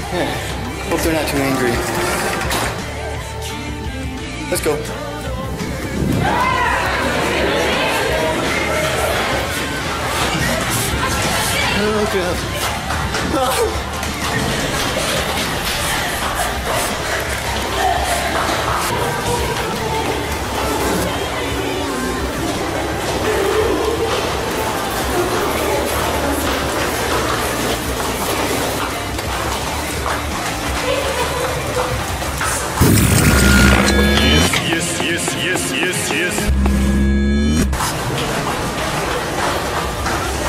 Yeah. Hope they're not too angry. Let's go. Oh, God. Oh.